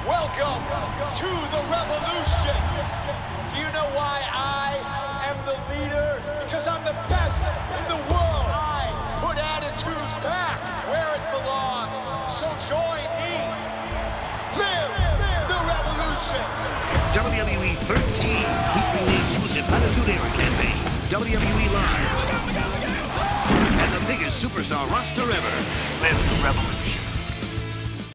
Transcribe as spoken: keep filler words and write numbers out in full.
Welcome to the revolution. Do you know why I am the leader? Because I'm the best in the world. I put attitude back where it belongs. So join me. Live the revolution. W W E thirteen, featuring the exclusive Attitude Era campaign, W W E Live, and the biggest superstar roster ever. Live the revolution.